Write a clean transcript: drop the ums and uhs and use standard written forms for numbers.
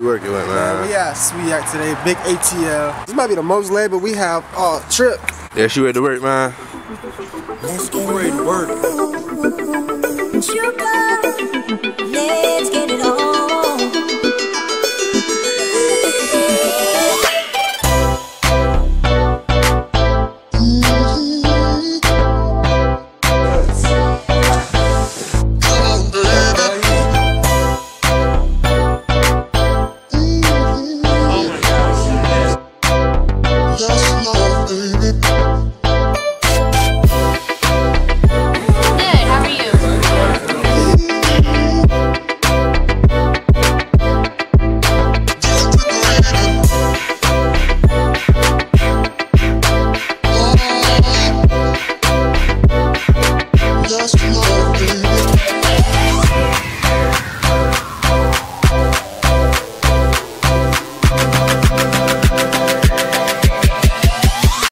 Working with, man. We at SWEEAC today, big ATL. This might be the most labor we have all trip. Yeah, she ready to work, man. Let's get ready to work.